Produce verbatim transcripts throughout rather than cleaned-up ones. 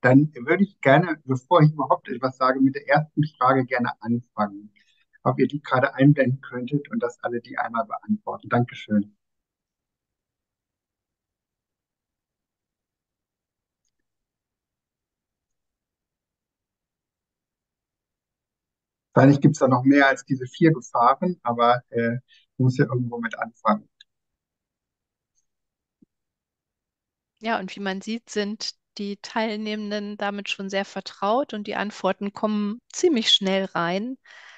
Dann würde ich gerne, bevor ich überhaupt etwas sage, mit der ersten Frage gerne anfangen. Ob ihr die gerade einblenden könntet und dass alle die einmal beantworten. Dankeschön. Wahrscheinlich gibt es da noch mehr als diese vier Gefahren, aber äh, muss ja irgendwo mit anfangen. Ja, und wie man sieht, sind die Teilnehmenden damit schon sehr vertraut und die Antworten kommen ziemlich schnell rein.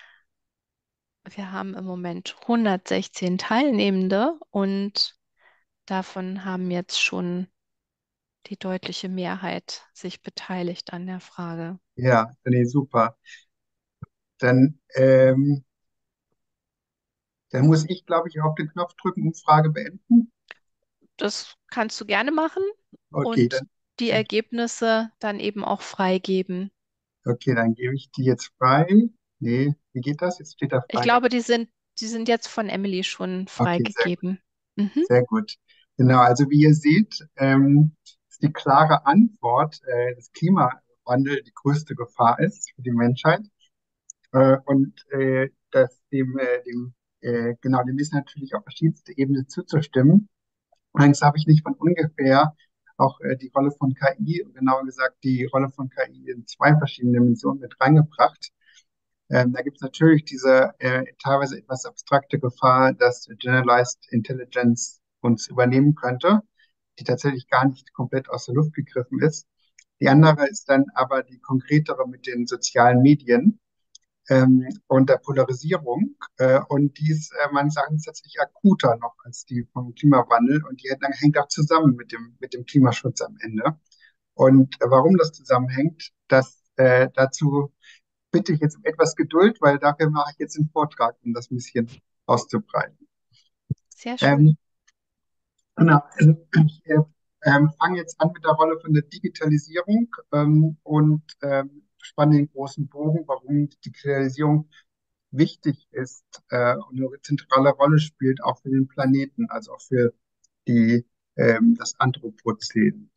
Wir haben im Moment hundertsechzehn Teilnehmende und davon haben jetzt schon die deutliche Mehrheit sich beteiligt an der Frage. Ja, nee, super. Dann, ähm, dann muss ich, glaube ich, auf den Knopf drücken, Umfrage beenden. Das kannst du gerne machen Okay, und dann, die Ergebnisse dann eben auch freigeben. okay, dann gebe ich die jetzt frei. Nee, wie geht das? Jetzt steht da Ich frei. glaube, die sind, die sind jetzt von Emily schon Okay, sehr gut. freigegeben. Mhm. Sehr gut. Genau, also wie ihr seht, ähm, ist die klare Antwort, äh, dass Klimawandel die größte Gefahr ist für die Menschheit. Äh, und äh, dass dem, äh, dem äh, genau, dem ist natürlich auf verschiedenste Ebenen zuzustimmen. Allerdings habe ich nicht von ungefähr auch äh, die Rolle von K I, genauer gesagt die Rolle von K I in zwei verschiedenen Dimensionen mit reingebracht. Ähm, da gibt es natürlich diese äh, teilweise etwas abstrakte Gefahr, dass Generalized Intelligence uns übernehmen könnte, die tatsächlich gar nicht komplett aus der Luft gegriffen ist. Die andere ist dann aber die konkretere mit den sozialen Medien ähm, und der Polarisierung. Äh, und die ist äh, meines Erachtens tatsächlich akuter noch als die vom Klimawandel. Und die hängt hängt auch zusammen mit dem, mit dem Klimaschutz am Ende. Und äh, warum das zusammenhängt, das äh, dazu bitte ich jetzt um etwas Geduld, weil dafür mache ich jetzt den Vortrag, um das ein bisschen auszubreiten. Sehr schön. Ähm, genau, also ich äh, ähm, fange jetzt an mit der Rolle von der Digitalisierung ähm, und ähm, spanne den großen Bogen, warum die Digitalisierung wichtig ist äh, und eine zentrale Rolle spielt, auch für den Planeten, also auch für die, ähm, das Anthropozän.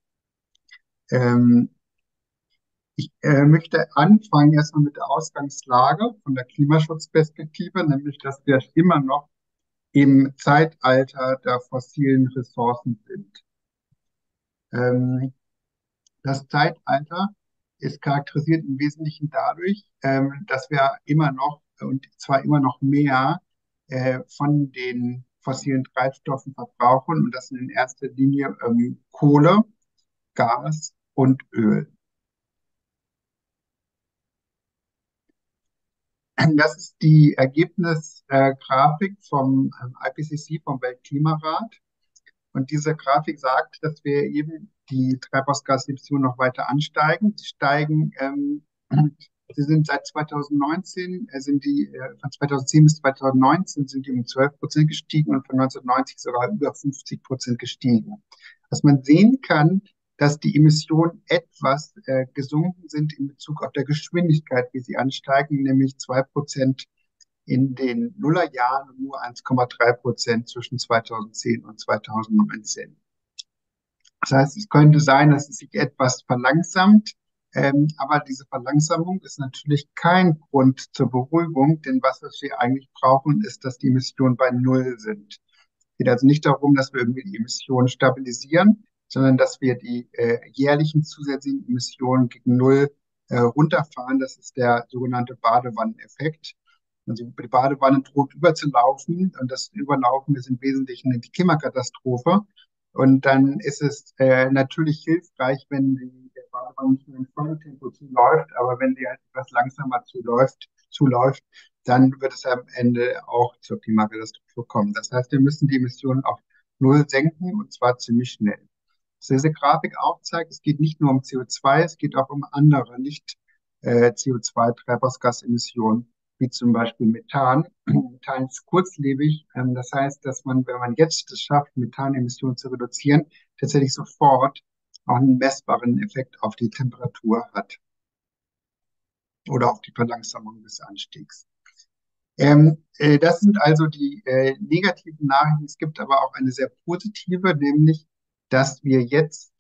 Ähm, Ich äh, möchte anfangen erstmal mit der Ausgangslage von der Klimaschutzperspektive, nämlich dass wir immer noch im Zeitalter der fossilen Ressourcen sind. Ähm, das Zeitalter ist charakterisiert im Wesentlichen dadurch, ähm, dass wir immer noch, und zwar immer noch mehr, äh, von den fossilen Treibstoffen verbrauchen, und das sind in erster Linie ähm, Kohle, Gas und Öl. Das ist die Ergebnisgrafik vom ähm, I P C C, vom Weltklimarat. Und diese Grafik sagt, dass wir eben die Treibhausgasemissionen noch weiter ansteigen. Sie steigen, ähm, sie sind seit zweitausendneunzehn, äh, sind die, äh, von zweitausendzehn bis zweitausendneunzehn sind die um zwölf Prozent gestiegen und von neunzehnhundertneunzig sogar über fünfzig Prozent gestiegen. Was man sehen kann, dass die Emissionen etwas äh, gesunken sind in Bezug auf der Geschwindigkeit, wie sie ansteigen, nämlich zwei Prozent in den Nullerjahren und nur eins Komma drei Prozent zwischen zweitausendzehn und zweitausendneunzehn. Das heißt, es könnte sein, dass es sich etwas verlangsamt, ähm, aber diese Verlangsamung ist natürlich kein Grund zur Beruhigung, denn was wir eigentlich brauchen, ist, dass die Emissionen bei Null sind. Es geht also nicht darum, dass wir irgendwie die Emissionen stabilisieren, sondern dass wir die äh, jährlichen zusätzlichen Emissionen gegen Null äh, runterfahren. Das ist der sogenannte Badewanneneffekt. Also die Badewanne droht überzulaufen, und das Überlaufen ist im Wesentlichen die Klimakatastrophe. Und dann ist es äh, natürlich hilfreich, wenn die der Badewanne nicht nur in vollem Tempo zuläuft, aber wenn sie halt etwas langsamer zuläuft, zuläuft, dann wird es am Ende auch zur Klimakatastrophe kommen. Das heißt, wir müssen die Emissionen auf Null senken, und zwar ziemlich schnell. Was diese Grafik auch zeigt, es geht nicht nur um C O zwei, es geht auch um andere, nicht äh, C O zwei-Treibhausgasemissionen, wie zum Beispiel Methan. Methan ist kurzlebig. Ähm, das heißt, dass man, wenn man jetzt es schafft, Methanemissionen zu reduzieren, tatsächlich sofort auch einen messbaren Effekt auf die Temperatur hat oder auf die Verlangsamung des Anstiegs. Ähm, äh, das sind also die äh, negativen Nachrichten. Es gibt aber auch eine sehr positive, nämlich, dass wir jetzt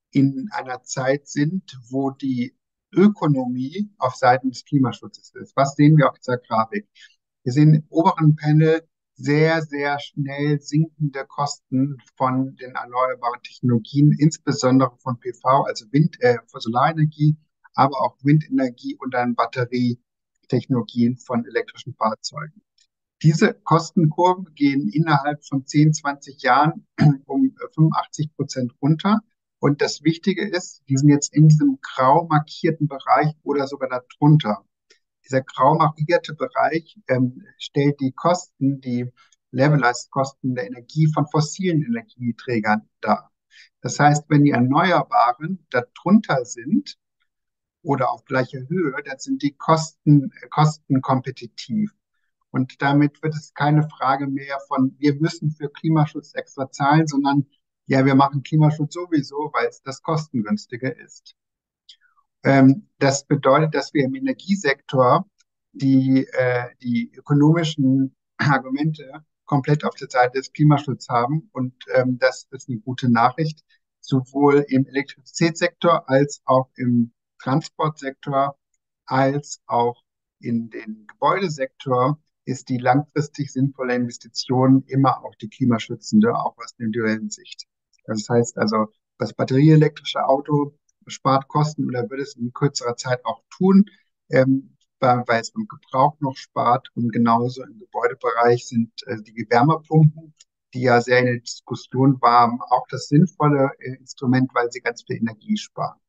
in einer Zeit sind, wo die Ökonomie auf Seiten des Klimaschutzes ist. Was sehen wir auf dieser Grafik? Wir sehen im oberen Panel sehr, sehr schnell sinkende Kosten von den erneuerbaren Technologien, insbesondere von P V, also Wind, äh, von Solarenergie, aber auch Windenergie und dann Batterietechnologien von elektrischen Fahrzeugen. Diese Kostenkurven gehen innerhalb von zehn, zwanzig Jahren um fünfundachtzig Prozent runter. Und das Wichtige ist, die sind jetzt in diesem grau markierten Bereich oder sogar darunter. Dieser grau markierte Bereich ähm, stellt die Kosten, die Levelized-Kosten der Energie von fossilen Energieträgern dar. Das heißt, wenn die Erneuerbaren darunter sind oder auf gleicher Höhe, dann sind die Kosten, äh, Kosten kompetitiv. Und damit wird es keine Frage mehr von, wir müssen für Klimaschutz extra zahlen, sondern ja, wir machen Klimaschutz sowieso, weil es das kostengünstige ist. Ähm, das bedeutet, dass wir im Energiesektor die, äh, die ökonomischen Argumente komplett auf der Seite des Klimaschutzes haben. Und ähm, das ist eine gute Nachricht, sowohl im Elektrizitätssektor als auch im Transportsektor, als auch in den Gebäudesektor ist die langfristig sinnvolle Investition immer auch die klimaschützende, auch aus der individuellen Sicht. Das heißt also, das batterieelektrische Auto spart Kosten oder würde es in kürzerer Zeit auch tun, ähm, weil, weil es beim Gebrauch noch spart. Und genauso im Gebäudebereich sind äh, die Wärmepumpen, die ja sehr in der Diskussion waren, auch das sinnvolle äh, Instrument, weil sie ganz viel Energie sparen.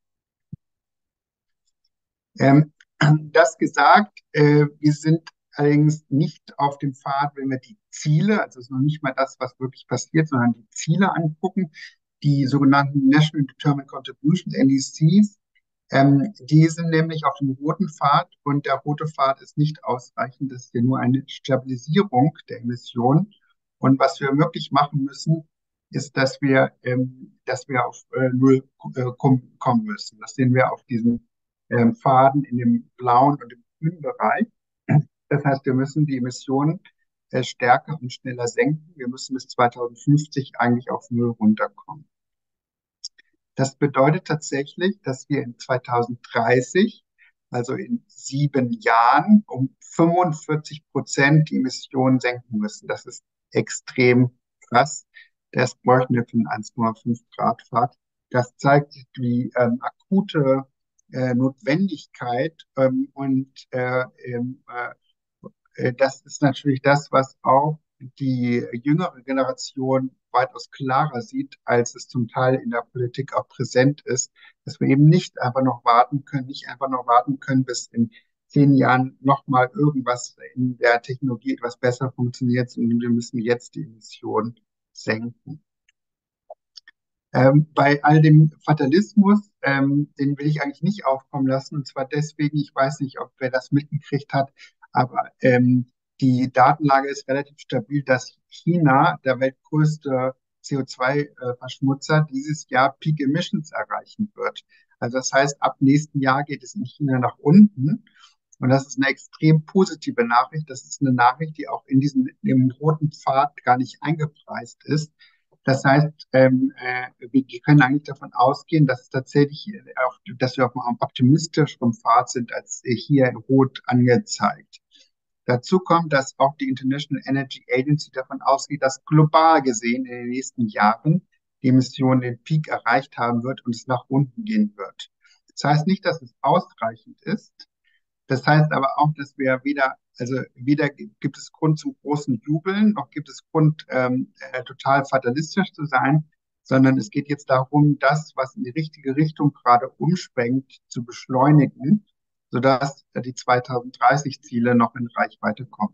Ähm, das gesagt, äh, wir sind allerdings nicht auf dem Pfad, wenn wir die Ziele, also es ist noch nicht mal das, was wirklich passiert, sondern die Ziele angucken, die sogenannten National Determined Contributions, N D Cs, ähm, die sind nämlich auf dem roten Pfad und der rote Pfad ist nicht ausreichend. Das ist ja nur eine Stabilisierung der Emissionen. Und was wir wirklich machen müssen, ist, dass wir, ähm, dass wir auf äh, Null äh, kommen, kommen müssen. Das sehen wir auf diesen ähm, Pfaden in dem blauen und dem grünen Bereich. Das heißt, wir müssen die Emissionen äh, stärker und schneller senken. Wir müssen bis zweitausendfünfzig eigentlich auf Null runterkommen. Das bedeutet tatsächlich, dass wir in zweitausenddreißig, also in sieben Jahren, um fünfundvierzig Prozent die Emissionen senken müssen. Das ist extrem krass. Das bräuchten wir für einen eins Komma fünf Grad Pfad. Das zeigt die ähm, akute äh, Notwendigkeit ähm, und äh, ähm, äh, äh, das ist natürlich das, was auch die jüngere Generation weitaus klarer sieht, als es zum Teil in der Politik auch präsent ist, dass wir eben nicht einfach noch warten können, nicht einfach noch warten können, bis in zehn Jahren nochmal irgendwas in der Technologie etwas besser funktioniert, sondern wir müssen jetzt die Emissionen senken. Ähm, bei all dem Fatalismus, ähm, den will ich eigentlich nicht aufkommen lassen. Und zwar deswegen, ich weiß nicht, ob wer das mitgekriegt hat, aber ähm, die Datenlage ist relativ stabil, dass China, der weltgrößte C O zwei Verschmutzer, dieses Jahr Peak Emissions erreichen wird. Also das heißt, ab nächsten Jahr geht es in China nach unten. Und das ist eine extrem positive Nachricht. Das ist eine Nachricht, die auch in diesem im roten Pfad gar nicht eingepreist ist. Das heißt, ähm, äh, wir können eigentlich davon ausgehen, dass es tatsächlich, äh, auf, dass wir auf einem optimistischeren Pfad sind, als hier rot angezeigt. Dazu kommt, dass auch die International Energy Agency davon ausgeht, dass global gesehen in den nächsten Jahren die Emission den Peak erreicht haben wird und es nach unten gehen wird. Das heißt nicht, dass es ausreichend ist. Das heißt aber auch, dass wir weder, also weder gibt es Grund zum großen Jubeln, noch gibt es Grund, ähm, äh, total fatalistisch zu sein, sondern es geht jetzt darum, das, was in die richtige Richtung gerade umschwenkt, zu beschleunigen, sodass äh, die zweitausenddreißig-Ziele noch in Reichweite kommen.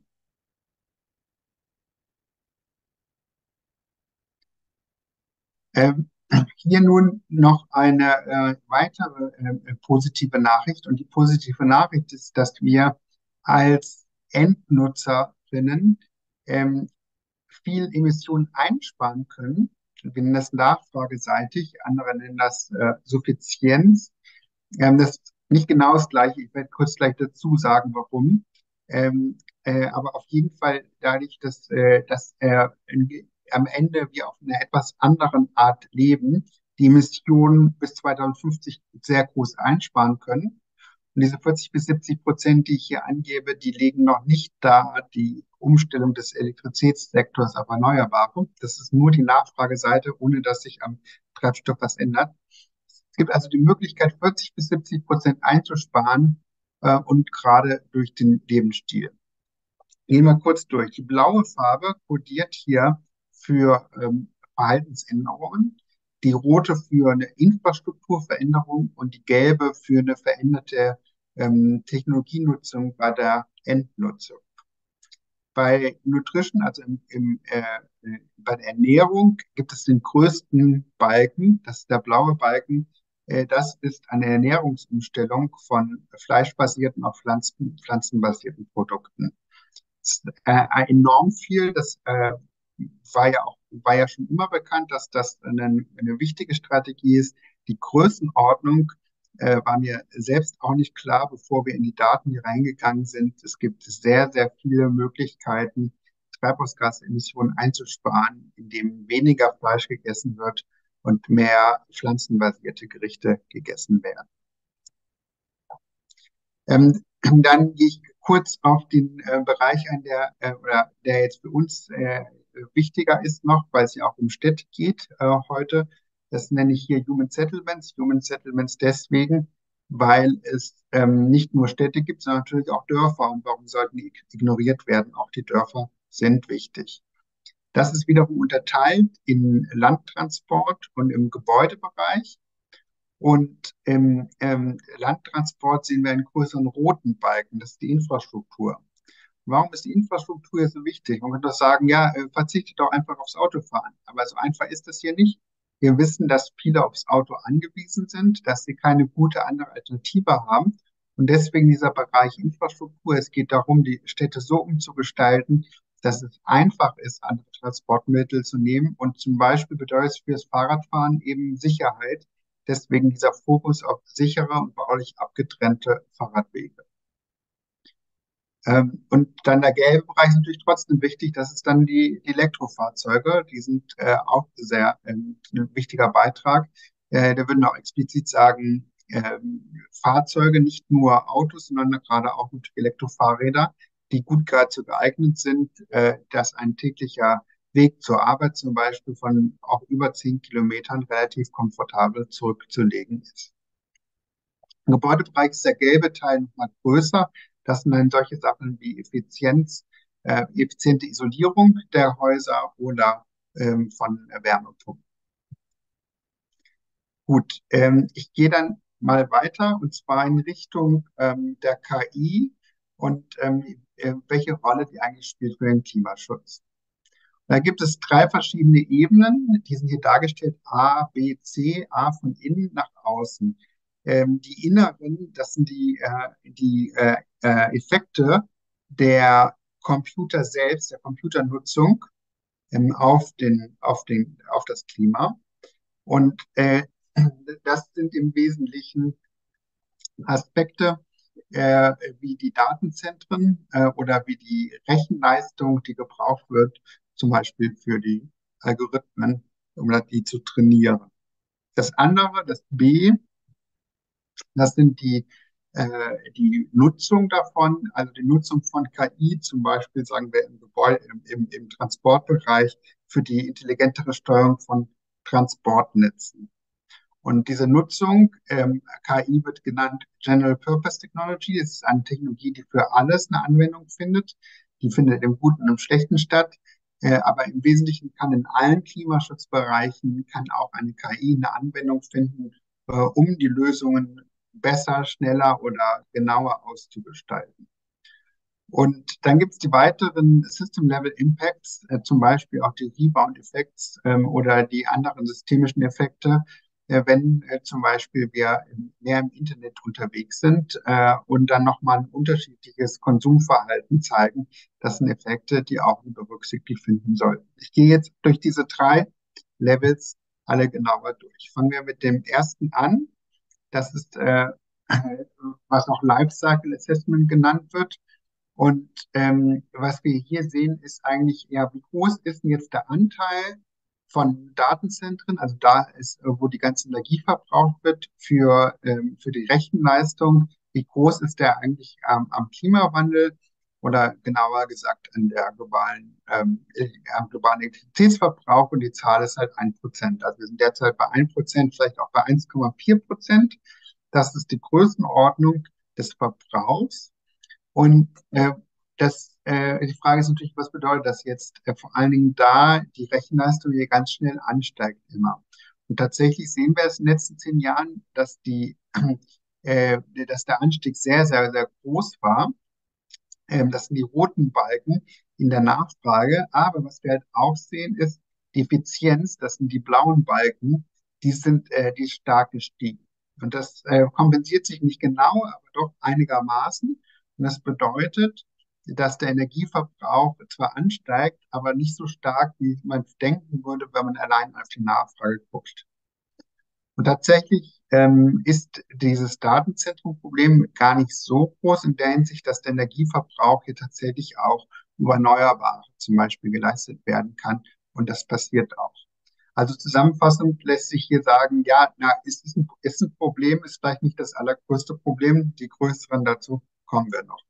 Ähm, Hier nun noch eine äh, weitere äh, positive Nachricht. Und die positive Nachricht ist, dass wir als Endnutzerinnen ähm, viel Emissionen einsparen können. Wir nennen das nachfrageseitig, andere nennen das äh, Suffizienz. Ähm, das ist nicht genau das Gleiche. Ich werde kurz gleich dazu sagen, warum. Ähm, äh, aber auf jeden Fall dadurch, dass, äh, dass äh, in, am Ende wir auf einer etwas anderen Art leben, die Emissionen bis zweitausendfünfzig sehr groß einsparen können. Und diese vierzig bis siebzig Prozent, die ich hier angebe, die legen noch nicht da die Umstellung des Elektrizitätssektors auf Erneuerbare. Das ist nur die Nachfrageseite, ohne dass sich am Treibstoff was ändert. Es gibt also die Möglichkeit, vierzig bis siebzig Prozent einzusparen, äh, und gerade durch den Lebensstil. Gehen wir kurz durch. Die blaue Farbe kodiert hier für ähm, Verhaltensänderungen, die rote für eine Infrastrukturveränderung und die gelbe für eine veränderte ähm, Technologienutzung bei der Endnutzung. Bei Nutrition, also im, im, äh, äh, bei der Ernährung, gibt es den größten Balken, das ist der blaue Balken. Äh, das ist eine Ernährungsumstellung von fleischbasierten auf Pflanzen, pflanzenbasierten Produkten. Das ist, äh, enorm viel. Das äh, war ja auch, war ja schon immer bekannt, dass das eine, eine wichtige Strategie ist. Die Größenordnung äh, war mir selbst auch nicht klar, bevor wir in die Daten hier reingegangen sind. Es gibt sehr, sehr viele Möglichkeiten, Treibhausgasemissionen einzusparen, indem weniger Fleisch gegessen wird und mehr pflanzenbasierte Gerichte gegessen werden. Ähm, dann gehe ich kurz auf den äh, Bereich ein, der, äh, oder der jetzt für uns äh, wichtiger ist noch, weil es ja auch um Städte geht äh, heute. Das nenne ich hier Human Settlements. Human Settlements deswegen, weil es ähm, nicht nur Städte gibt, sondern natürlich auch Dörfer. Und warum sollten die ignoriert werden? Auch die Dörfer sind wichtig. Das ist wiederum unterteilt in Landtransport und im Gebäudebereich. Und im ähm, Landtransport sehen wir einen größeren roten Balken, das ist die Infrastruktur. Warum ist die Infrastruktur hier so wichtig? Man könnte doch sagen, ja, äh, verzichtet doch einfach aufs Autofahren. Aber so einfach ist das hier nicht. Wir wissen, dass viele aufs Auto angewiesen sind, dass sie keine gute andere Alternative haben. Und deswegen dieser Bereich Infrastruktur. Es geht darum, die Städte so umzugestalten, dass es einfach ist, andere Transportmittel zu nehmen. Und zum Beispiel bedeutet es für das Fahrradfahren eben Sicherheit. Deswegen dieser Fokus auf sichere und baulich abgetrennte Fahrradwege. Ähm, und dann der gelbe Bereich ist natürlich trotzdem wichtig, das ist dann die, die Elektrofahrzeuge, die sind äh, auch sehr ähm, ein wichtiger Beitrag. Äh, da würden auch explizit sagen, ähm, Fahrzeuge, nicht nur Autos, sondern gerade auch Elektrofahrräder, die gut dazu geeignet sind, äh, dass ein täglicher Weg zur Arbeit zum Beispiel von auch über zehn Kilometern relativ komfortabel zurückzulegen ist. Im Gebäudebereich ist der gelbe Teil noch mal größer. Das sind dann solche Sachen wie Effizienz, äh, effiziente Isolierung der Häuser oder ähm, von Wärmepumpen. Gut, ähm, ich gehe dann mal weiter und zwar in Richtung ähm, der K I und ähm, äh, welche Rolle die eigentlich spielt für den Klimaschutz. Da gibt es drei verschiedene Ebenen, die sind hier dargestellt, A, B, C, A von innen nach außen. Ähm, die inneren, das sind die, äh, die äh, äh, Effekte der Computer selbst, der Computernutzung ähm, auf den, auf den, auf das Klima. Und äh, das sind im Wesentlichen Aspekte, äh, wie die Datenzentren äh, oder wie die Rechenleistung, die gebraucht wird, zum Beispiel für die Algorithmen, um die zu trainieren. Das andere, das B, das sind die, äh, die Nutzung davon, also die Nutzung von K I, zum Beispiel, sagen wir, im Gebäude, im, im, im Transportbereich für die intelligentere Steuerung von Transportnetzen. Und diese Nutzung, ähm, K I wird genannt General Purpose Technology. Es ist eine Technologie, die für alles eine Anwendung findet. Die findet im Guten und im Schlechten statt. Äh, aber im Wesentlichen kann in allen Klimaschutzbereichen kann auch eine K I eine Anwendung finden, äh, um die Lösungen besser, schneller oder genauer auszugestalten. Und dann gibt es die weiteren System-Level-Impacts, äh, zum Beispiel auch die Rebound-Effekte ähm, oder die anderen systemischen Effekte, äh, wenn äh, zum Beispiel wir mehr im Internet unterwegs sind äh, und dann nochmal ein unterschiedliches Konsumverhalten zeigen. Das sind Effekte, die auch berücksichtigt finden sollten. Ich gehe jetzt durch diese drei Levels alle genauer durch. Fangen wir mit dem ersten an. Das ist, äh, was auch Lifecycle Assessment genannt wird. Und ähm, was wir hier sehen, ist eigentlich eher, wie groß ist denn jetzt der Anteil von Datenzentren, also da ist, äh, wo die ganze Energie verbraucht wird für, ähm, für die Rechenleistung. Wie groß ist der eigentlich ähm, am Klimawandel oder genauer gesagt an der globalen, ähm, äh, am globalen Elektrizitätsverbrauch, und die Zahl ist halt ein Prozent. Also wir sind derzeit bei ein Prozent, vielleicht auch bei eins Komma vier Prozent. Das ist die Größenordnung des Verbrauchs. Und äh, das, äh, die Frage ist natürlich, was bedeutet das jetzt? Äh, vor allen Dingen da die Rechenleistung hier ganz schnell ansteigt immer. Und tatsächlich sehen wir es in den letzten zehn Jahren, dass die, äh, dass der Anstieg sehr, sehr, sehr groß war. Ähm, das sind die roten Balken in der Nachfrage. Aber was wir halt auch sehen, ist die Effizienz, das sind die blauen Balken, die sind, äh, die ist stark gestiegen. Und das äh, kompensiert sich nicht genau, aber doch einigermaßen. Und das bedeutet, dass der Energieverbrauch zwar ansteigt, aber nicht so stark, wie man denken würde, wenn man allein auf die Nachfrage guckt. Und tatsächlich ähm, ist dieses Datenzentrum-Problem gar nicht so groß in der Hinsicht, dass der Energieverbrauch hier tatsächlich auch über Erneuerbare zum Beispiel geleistet werden kann. Und das passiert auch. Also zusammenfassend lässt sich hier sagen, ja, na, ist es ein, ist ein Problem, ist vielleicht nicht das allergrößte Problem. Die größeren dazu kommen wir noch.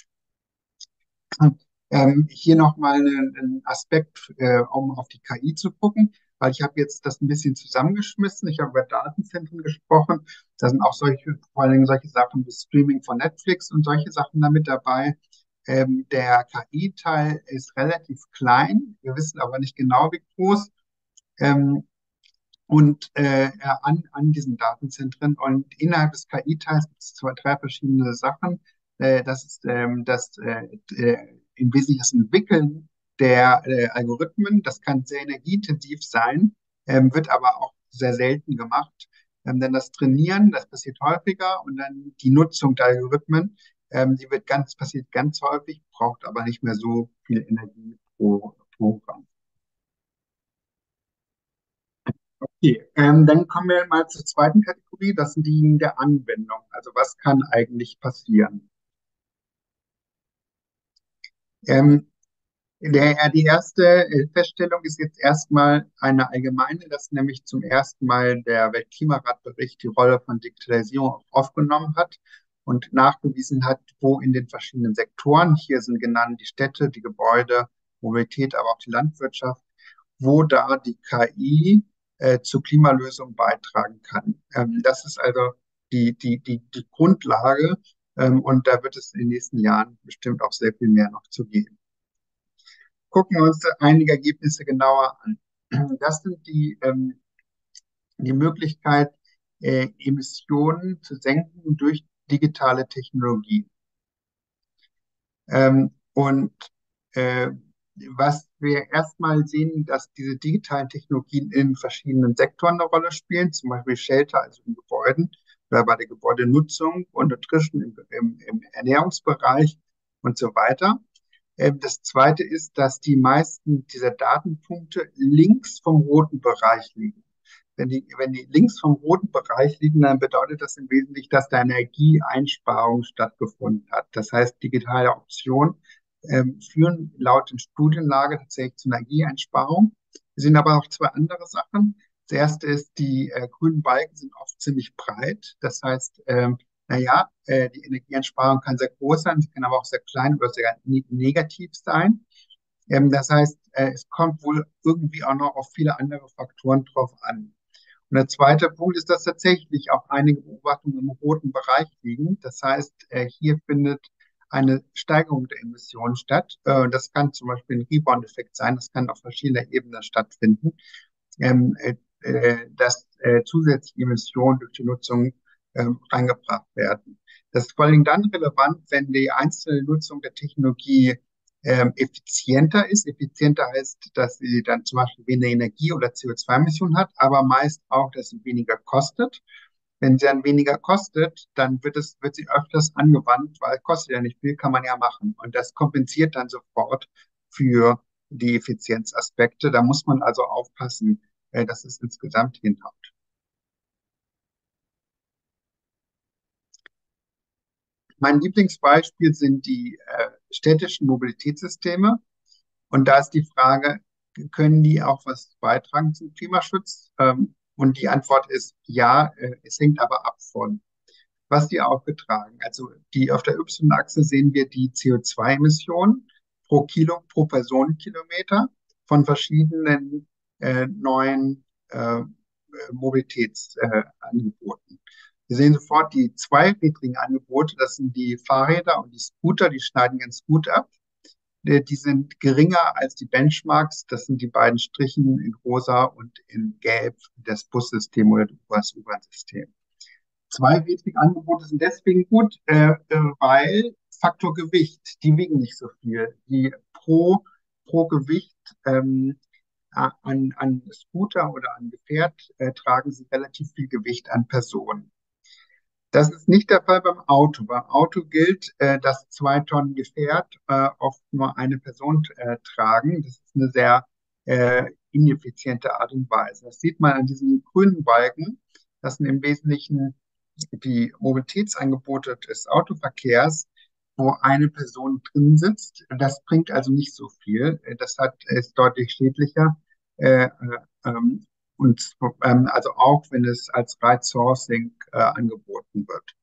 Ähm, hier nochmal einen, einen Aspekt, äh, um auf die K I zu gucken, weil ich habe jetzt das ein bisschen zusammengeschmissen. Ich habe über Datenzentren gesprochen. Da sind auch solche, vor allen Dingen solche Sachen wie Streaming von Netflix und solche Sachen damit dabei. Ähm, der K I-Teil ist relativ klein. Wir wissen aber nicht genau, wie groß. Ähm, und äh, ja, an, an diesen Datenzentren. Und innerhalb des K I-Teils gibt es zwei, drei verschiedene Sachen. Äh, das ist ähm, das äh, äh, im Wesentlichen das Entwickeln der äh, Algorithmen. Das kann sehr energieintensiv sein, ähm, wird aber auch sehr selten gemacht. Ähm, denn das Trainieren, das passiert häufiger, und dann die Nutzung der Algorithmen, ähm, die wird ganz, passiert ganz häufig, braucht aber nicht mehr so viel Energie pro Programm. Okay, ähm, dann kommen wir mal zur zweiten Kategorie, das sind die der Anwendung. Also was kann eigentlich passieren? Ähm, der, die erste äh, Feststellung ist jetzt erstmal eine allgemeine, dass nämlich zum ersten Mal der Weltklimaratbericht die Rolle von Digitalisierung aufgenommen hat und nachgewiesen hat, wo in den verschiedenen Sektoren, hier sind genannt die Städte, die Gebäude, Mobilität, aber auch die Landwirtschaft, wo da die K I äh, zur Klimalösung beitragen kann. Ähm, das ist also die, die, die, die Grundlage, ähm, und da wird es in den nächsten Jahren bestimmt auch sehr viel mehr noch zu geben. Gucken wir uns einige Ergebnisse genauer an. Das sind die, ähm, die Möglichkeit, äh, Emissionen zu senken durch digitale Technologie. Ähm, und äh, was wir erstmal sehen, dass diese digitalen Technologien in verschiedenen Sektoren eine Rolle spielen, zum Beispiel Shelter, also in Gebäuden, oder bei der Gebäudenutzung und Nutrition im, im, im Ernährungsbereich und so weiter. Ähm, Das Zweite ist, dass die meisten dieser Datenpunkte links vom roten Bereich liegen. Wenn die, wenn die links vom roten Bereich liegen, dann bedeutet das im Wesentlichen, dass da Energieeinsparung stattgefunden hat. Das heißt, digitale Optionen ähm, führen laut den Studienlage tatsächlich zu Energieeinsparung. Es sind aber auch zwei andere Sachen. Das erste ist, die äh, grünen Balken sind oft ziemlich breit. Das heißt, ähm, naja, äh, die Energieeinsparung kann sehr groß sein, sie kann aber auch sehr klein oder sehr ne negativ sein. Ähm, das heißt, äh, es kommt wohl irgendwie auch noch auf viele andere Faktoren drauf an. Und der zweite Punkt ist, dass tatsächlich auch einige Beobachtungen im roten Bereich liegen. Das heißt, äh, hier findet eine Steigerung der Emissionen statt. Äh, das kann zum Beispiel ein Rebound-Effekt sein. Das kann auf verschiedener Ebene stattfinden, ähm, äh, äh, dass äh, zusätzliche Emissionen durch die Nutzung ähm, reingebracht werden. Das ist vor allem dann relevant, wenn die einzelne Nutzung der Technologie ähm, effizienter ist. Effizienter heißt, dass sie dann zum Beispiel weniger Energie- oder C O zwei Emissionen hat, aber meist auch, dass sie weniger kostet. Wenn sie dann weniger kostet, dann wird es, wird sie öfters angewandt, weil es kostet ja nicht viel, kann man ja machen. Und das kompensiert dann sofort für die Effizienzaspekte. Da muss man also aufpassen, äh, dass es insgesamt hinhaut. Mein Lieblingsbeispiel sind die äh, städtischen Mobilitätssysteme. Und da ist die Frage, können die auch was beitragen zum Klimaschutz? Ähm, und die Antwort ist ja, äh, es hängt aber ab von, was die aufgetragen. Also die auf der Y-Achse sehen wir die C O zwei Emissionen pro Kilo, pro Personenkilometer von verschiedenen äh, neuen äh, Mobilitätsangeboten. Wir sehen sofort die zweirädrigen Angebote, das sind die Fahrräder und die Scooter, die schneiden ganz gut ab. Äh, Die sind geringer als die Benchmarks. Das sind die beiden Strichen in rosa und in gelb, das Bussystem oder das U-Bahn-System. Zweirädrige Angebote sind deswegen gut, äh, äh, weil Faktor Gewicht, die wiegen nicht so viel. Die pro, pro Gewicht ähm, an, an Scooter oder an Gefährt äh, tragen sie relativ viel Gewicht an Personen. Das ist nicht der Fall beim Auto. Beim Auto gilt, äh, dass zwei Tonnen Gefährt äh, oft nur eine Person äh, tragen. Das ist eine sehr äh, ineffiziente Art und Weise. Das sieht man an diesen grünen Balken. Das sind im Wesentlichen die Mobilitätsangebote des Autoverkehrs, wo eine Person drin sitzt. Das bringt also nicht so viel. Das hat, ist deutlich schädlicher. Äh, äh, ähm, und ähm, also auch, wenn es als Ride Sourcing äh, angeboten wird.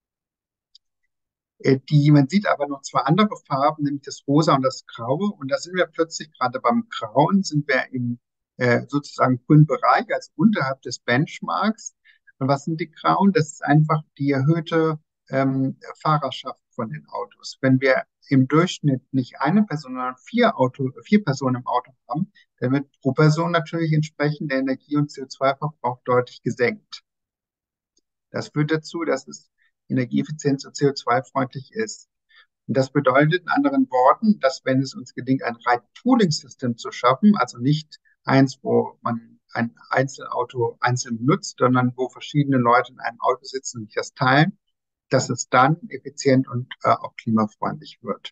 Äh, die, man sieht aber noch zwei andere Farben, nämlich das Rosa und das Graue. Und da sind wir plötzlich gerade beim Grauen, sind wir im äh, sozusagen grünen Bereich, also unterhalb des Benchmarks. Und was sind die Grauen? Das ist einfach die erhöhte ähm, Fahrerschaft von den Autos. Wenn wir im Durchschnitt nicht eine Person, sondern vier Auto, vier Personen im Auto haben, dann wird pro Person natürlich entsprechend der Energie- und C O zwei Verbrauch deutlich gesenkt. Das führt dazu, dass es energieeffizient und C O zwei freundlich ist. Und das bedeutet in anderen Worten, dass wenn es uns gelingt, ein Ride-Pooling-System zu schaffen, also nicht eins, wo man ein Einzelauto einzeln nutzt, sondern wo verschiedene Leute in einem Auto sitzen und sich das teilen, dass es dann effizient und äh, auch klimafreundlich wird.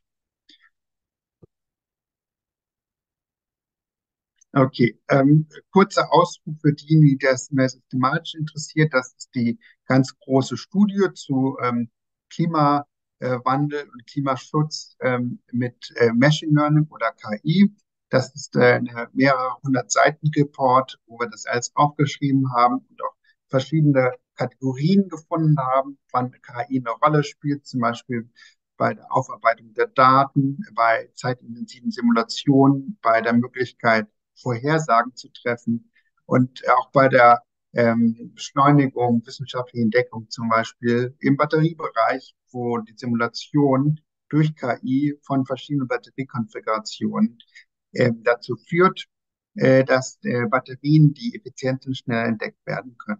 Okay, ähm, kurzer Ausruf für diejenigen, die das mehr systematisch interessiert. Das ist die ganz große Studie zu ähm, Klimawandel und Klimaschutz ähm, mit äh, Machine Learning oder K I. Das ist äh, eine mehrere hundert Seiten Report, wo wir das alles aufgeschrieben haben und auch verschiedene Kategorien gefunden haben, wann K I eine Rolle spielt, zum Beispiel bei der Aufarbeitung der Daten, bei zeitintensiven Simulationen, bei der Möglichkeit, Vorhersagen zu treffen und auch bei der ähm, Beschleunigung, wissenschaftliche Entdeckung zum Beispiel im Batteriebereich, wo die Simulation durch K I von verschiedenen Batteriekonfigurationen ähm, dazu führt, äh, dass äh, Batterien, die effizient sind, schnell entdeckt werden können.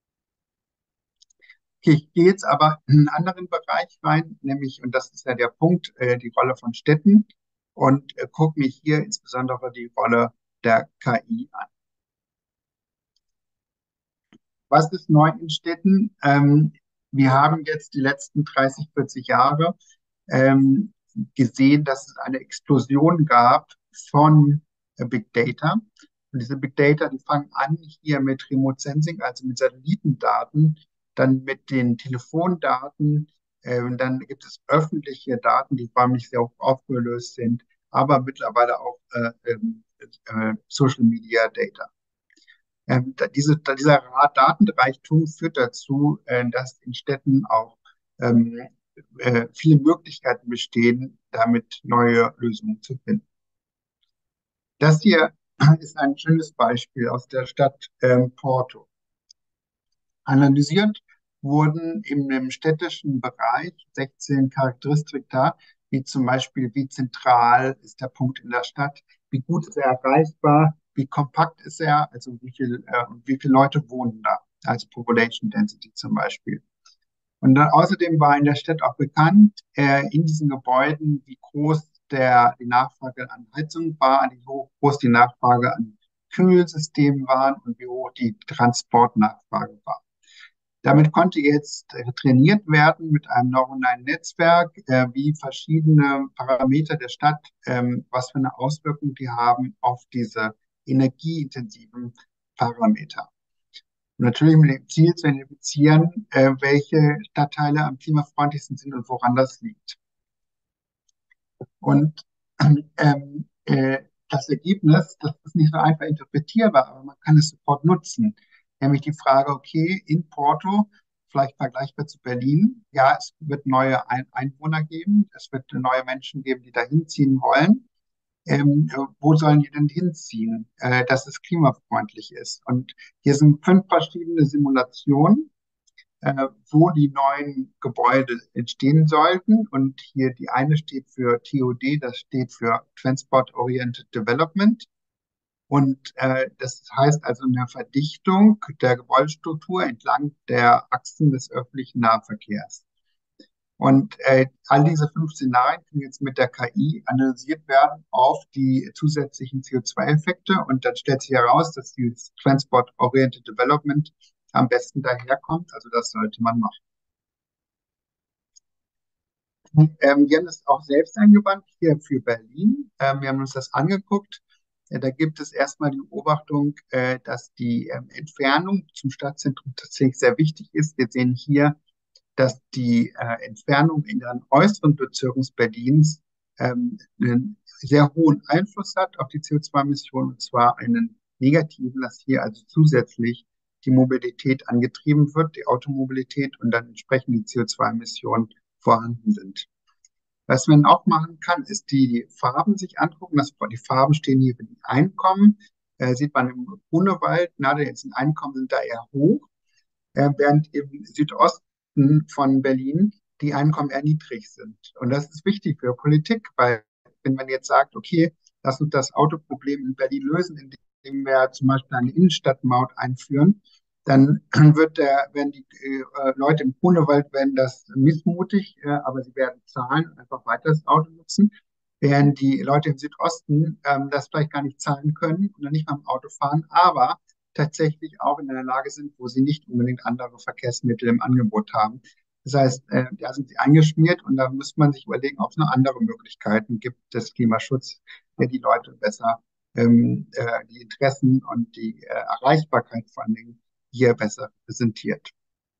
Okay, ich gehe jetzt aber in einen anderen Bereich rein, nämlich, und das ist ja der Punkt, äh, die Rolle von Städten und äh, gucke mir hier insbesondere die Rolle der K I an. Was ist neu in Städten? Ähm, wir haben jetzt die letzten dreißig, vierzig Jahre ähm, gesehen, dass es eine Explosion gab von äh, Big Data. Und diese Big Data, die fangen an hier mit Remote Sensing, also mit Satellitendaten, dann mit den Telefondaten, äh, und dann gibt es öffentliche Daten, die räumlich sehr hoch aufgelöst sind, aber mittlerweile auch äh, ähm, äh, Social Media Data. Ähm, da- diese, da- dieser Ra- Datenreichtum führt dazu, äh, dass in Städten auch ähm, äh, viele Möglichkeiten bestehen, damit neue Lösungen zu finden. Das hier ist ein schönes Beispiel aus der Stadt ähm, Porto. Analysiert wurden in dem städtischen Bereich sechzehn Charakteristika, wie zum Beispiel, wie zentral ist der Punkt in der Stadt, wie gut ist er erreichbar, wie kompakt ist er, also wie viel, äh, wie viele Leute wohnen da, also Population Density zum Beispiel. Und dann außerdem war in der Stadt auch bekannt, äh, in diesen Gebäuden, wie groß der, die Nachfrage an Heizung war, wie hoch groß die Nachfrage an Kühlsystemen waren und wie hoch die Transportnachfrage war. Damit konnte jetzt äh, trainiert werden mit einem neuronalen Netzwerk, äh, wie verschiedene Parameter der Stadt, ähm, was für eine Auswirkung die haben auf diese energieintensiven Parameter. Und natürlich mit dem Ziel zu identifizieren, äh, welche Stadtteile am klimafreundlichsten sind und woran das liegt. Und ähm, äh, das Ergebnis, das ist nicht so einfach interpretierbar, aber man kann es sofort nutzen. Nämlich die Frage, okay, in Porto, vielleicht vergleichbar zu Berlin, ja, es wird neue Ein Einwohner geben, es wird neue Menschen geben, die da hinziehen wollen. Ähm, äh, wo sollen die denn hinziehen, äh, dass es klimafreundlich ist? Und hier sind fünf verschiedene Simulationen, äh, wo die neuen Gebäude entstehen sollten. Und hier die eine steht für T O D, das steht für Transport Oriented Development. Und äh, das heißt also eine Verdichtung der Gebäudestruktur entlang der Achsen des öffentlichen Nahverkehrs. Und äh, all diese fünf Szenarien können jetzt mit der K I analysiert werden auf die zusätzlichen C O zwei Effekte. Und dann stellt sich heraus, dass dieses Transport-Oriented Development am besten daherkommt. Also das sollte man machen. Ähm, wir haben das auch selbst eingewandt hier für Berlin. Ähm, wir haben uns das angeguckt. Äh, da gibt es erstmal die Beobachtung, äh, dass die ähm, Entfernung zum Stadtzentrum tatsächlich sehr wichtig ist. Wir sehen hier, dass die äh, Entfernung in den äußeren Bezirken Berlins ähm, einen sehr hohen Einfluss hat auf die C O zwei Emissionen, und zwar einen negativen, dass hier also zusätzlich die Mobilität angetrieben wird, die Automobilität, und dann entsprechend die C O zwei Emissionen vorhanden sind. Was man auch machen kann, ist die Farben sich angucken. Das, die Farben stehen hier für die Einkommen. Äh, sieht man im Grunewald, na, die jetzt Einkommen sind da eher hoch, äh, während im Südosten von Berlin die Einkommen eher niedrig sind. Und das ist wichtig für Politik, weil wenn man jetzt sagt, okay, lass uns das Autoproblem in Berlin lösen, indem wir zum Beispiel eine Innenstadtmaut einführen, dann wird der, werden die äh, Leute im Grunewald werden das missmutig, äh, aber sie werden zahlen und einfach weiter das Auto nutzen, während die Leute im Südosten ähm, das vielleicht gar nicht zahlen können und dann nicht mal im Auto fahren, aber tatsächlich auch in einer Lage sind, wo sie nicht unbedingt andere Verkehrsmittel im Angebot haben. Das heißt, äh, da sind sie eingeschmiert, und da muss man sich überlegen, ob es noch andere Möglichkeiten gibt des Klimaschutzes, der die Leute besser, ähm, äh, die Interessen und die äh, Erreichbarkeit vor allen Dingen hier besser präsentiert.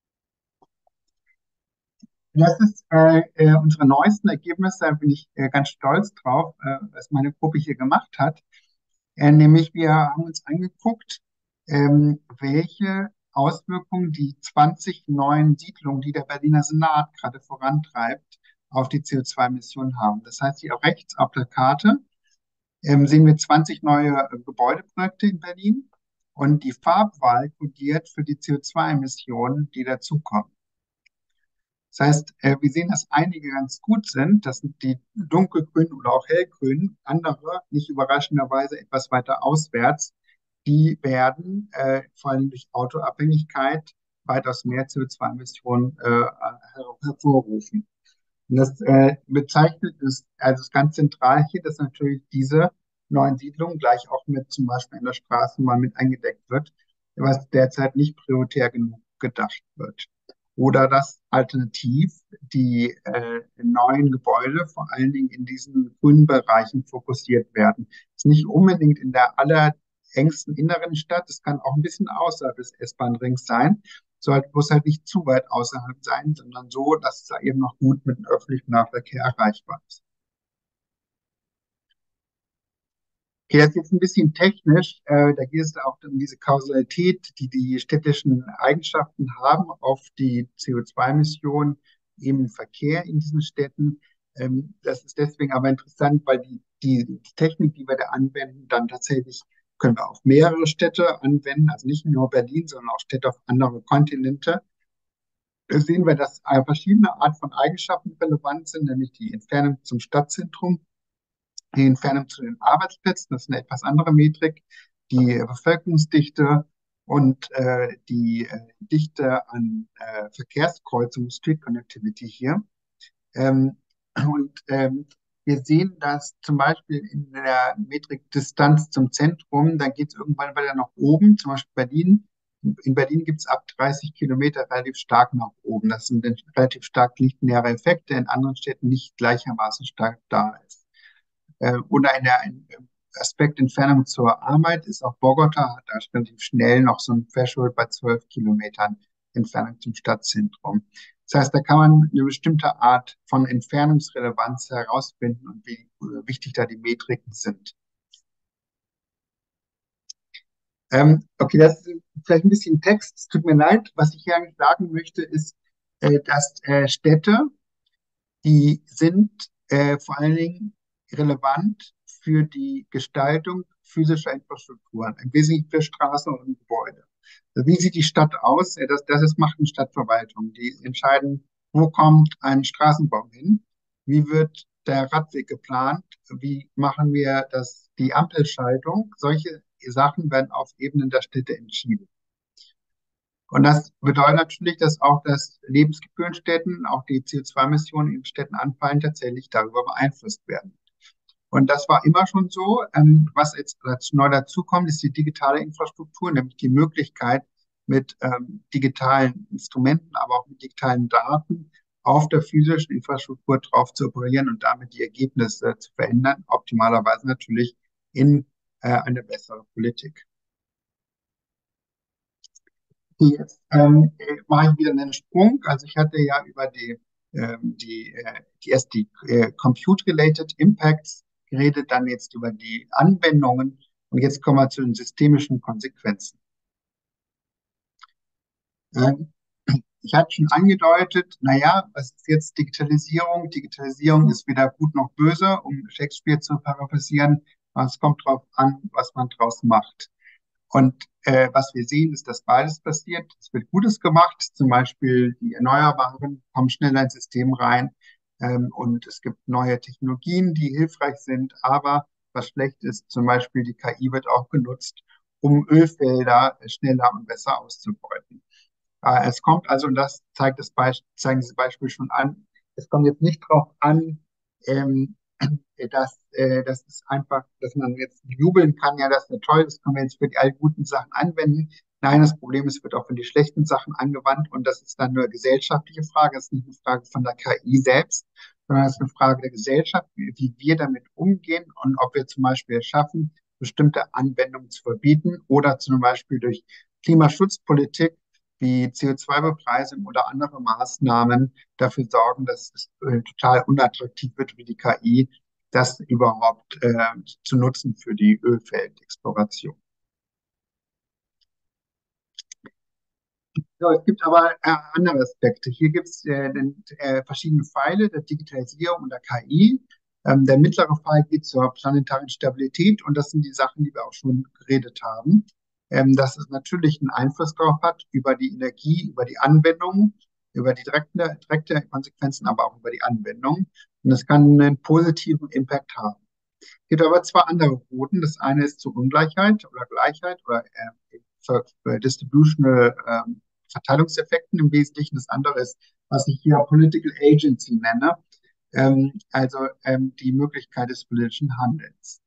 Das ist äh, äh, unsere neuesten Ergebnisse, da bin ich äh, ganz stolz drauf, äh, was meine Gruppe hier gemacht hat. Äh, nämlich wir haben uns angeguckt, ähm, welche Auswirkungen die zwanzig neuen Siedlungen, die der Berliner Senat gerade vorantreibt, auf die C O zwei Emissionen haben. Das heißt, hier rechts auf der Karte ähm, sehen wir zwanzig neue äh, Gebäudeprojekte in Berlin, und die Farbwahl kodiert für die C O zwei Emissionen, die dazukommen. Das heißt, äh, wir sehen, dass einige ganz gut sind. Das sind die dunkelgrünen oder auch hellgrünen. Andere, nicht überraschenderweise etwas weiter auswärts, die werden äh, vor allem durch Autoabhängigkeit weitaus mehr C O zwei Emissionen äh, her hervorrufen. Und das äh, bezeichnet ist, also ist ganz zentral hier, dass natürlich diese neuen Siedlungen gleich auch mit zum Beispiel in der Straßenbahn mit eingedeckt wird, was derzeit nicht prioritär genug gedacht wird. Oder dass alternativ die äh, neuen Gebäude vor allen Dingen in diesen grünen Bereichen fokussiert werden. Das ist nicht unbedingt in der allerengsten inneren Stadt, es kann auch ein bisschen außerhalb des S-Bahn-Rings sein, sollte, muss halt nicht zu weit außerhalb sein, sondern so, dass es da eben noch gut mit dem öffentlichen Nahverkehr erreichbar ist. Okay, das ist jetzt ein bisschen technisch. Äh, da geht es auch um diese Kausalität, die die städtischen Eigenschaften haben auf die C O zwei Emissionen im Verkehr in diesen Städten. Ähm, das ist deswegen aber interessant, weil die, die, die Technik, die wir da anwenden, dann tatsächlich können wir auf mehrere Städte anwenden, also nicht nur Berlin, sondern auch Städte auf andere Kontinente. Da sehen wir, dass äh, verschiedene Art von Eigenschaften relevant sind, nämlich die Entfernung zum Stadtzentrum, die Entfernung zu den Arbeitsplätzen, das ist eine etwas andere Metrik, die Bevölkerungsdichte und äh, die äh, Dichte an äh, Verkehrskreuzungen, Street Connectivity hier. Ähm, und ähm, wir sehen, dass zum Beispiel in der Metrik Distanz zum Zentrum, da geht es irgendwann weiter nach oben, zum Beispiel Berlin. In Berlin gibt es ab dreißig Kilometer relativ stark nach oben. Das sind dann relativ stark lineare Effekte, in anderen Städten nicht gleichermaßen stark da ist. Äh, oder in der in, Aspekt Entfernung zur Arbeit ist auch Bogota, hat da relativ schnell noch so ein Threshold bei zwölf Kilometern Entfernung zum Stadtzentrum. Das heißt, da kann man eine bestimmte Art von Entfernungsrelevanz herausfinden und wie äh, wichtig da die Metriken sind. Ähm, okay, das ist vielleicht ein bisschen Text. Es tut mir leid. Was ich hier eigentlich sagen möchte, ist, äh, dass äh, Städte, die sind äh, vor allen Dingen relevant für die Gestaltung physischer Infrastrukturen, im Wesentlichen für Straßen und Gebäude. Also wie sieht die Stadt aus? Äh, Das, das ist, macht eine Stadtverwaltung. Die entscheiden, wo kommt ein Straßenbau hin? Wie wird der Radweg geplant? Wie machen wir das, die Ampelschaltung? Solche Sachen werden auf Ebenen der Städte entschieden. Und das bedeutet natürlich, dass auch das Lebensgefühl in Städten, auch die C O zwei Emissionen in Städten anfallen, tatsächlich darüber beeinflusst werden. Und das war immer schon so. Ähm, was jetzt neu dazukommt, ist die digitale Infrastruktur, nämlich die Möglichkeit, mit ähm, digitalen Instrumenten, aber auch mit digitalen Daten auf der physischen Infrastruktur drauf zu operieren und damit die Ergebnisse zu verändern, optimalerweise natürlich in äh, eine bessere Politik. Okay, jetzt ähm, äh, mache ich wieder einen Sprung. Also ich hatte ja über die, ähm, die, äh, die erst die äh, Compute-related Impacts geredet, dann jetzt über die Anwendungen und jetzt kommen wir zu den systemischen Konsequenzen. Ähm, Ich hatte schon angedeutet, naja, was ist jetzt Digitalisierung? Digitalisierung ist weder gut noch böse, um Shakespeare zu paraphrasieren. Aber es kommt darauf an, was man draus macht. Und äh, was wir sehen, ist, dass beides passiert. Es wird Gutes gemacht, zum Beispiel die Erneuerbaren kommen schneller ins System rein ähm, und es gibt neue Technologien, die hilfreich sind. Aber was schlecht ist, zum Beispiel die K I wird auch genutzt, um Ölfelder schneller und besser auszubeuten. Äh, es kommt also, und das zeigt das Beisp zeigen diese Beispiele schon an, es kommt jetzt nicht darauf an, ähm, dass, äh, das ist einfach, dass man jetzt jubeln kann, ja, das ist ja toll, das können wir jetzt für die all guten Sachen anwenden. Nein, das Problem ist, es wird auch für die schlechten Sachen angewandt und das ist dann nur eine gesellschaftliche Frage, das ist nicht eine Frage von der K I selbst, sondern es ist eine Frage der Gesellschaft, wie, wie wir damit umgehen und ob wir zum Beispiel es schaffen, bestimmte Anwendungen zu verbieten oder zum Beispiel durch Klimaschutzpolitik wie C O zwei Bepreisung oder andere Maßnahmen dafür sorgen, dass es äh, total unattraktiv wird für die K I, das überhaupt äh, zu nutzen für die Ölfeldexploration. So, es gibt aber äh, andere Aspekte. Hier gibt es äh, den, äh, verschiedene Pfeile der Digitalisierung und der K I. Ähm, der mittlere Pfeil geht zur planetaren Stabilität und das sind die Sachen, die wir auch schon geredet haben. Ähm, dass es natürlich einen Einfluss darauf hat über die Energie, über die Anwendung, über die direkte, direkte Konsequenzen, aber auch über die Anwendung. Und das kann einen positiven Impact haben. Es gibt aber zwei andere Routen. Das eine ist zur Ungleichheit oder Gleichheit oder äh, für, für Distributional ähm, Verteilungseffekten im Wesentlichen. Das andere ist, was ich hier Political Agency nenne, ähm, also ähm, die Möglichkeit des politischen Handelns.